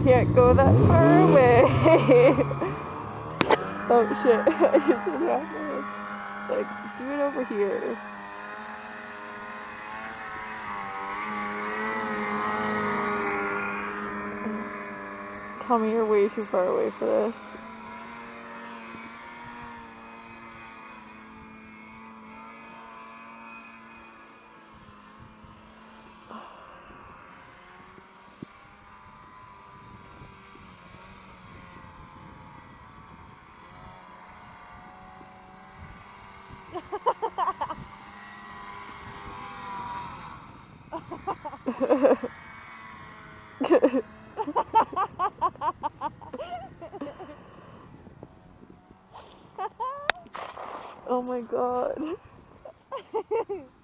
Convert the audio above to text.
can't go that far away. Oh shit, I just did half my head. Like, do it over here. Tell me you're way too far away for this. Oh my god.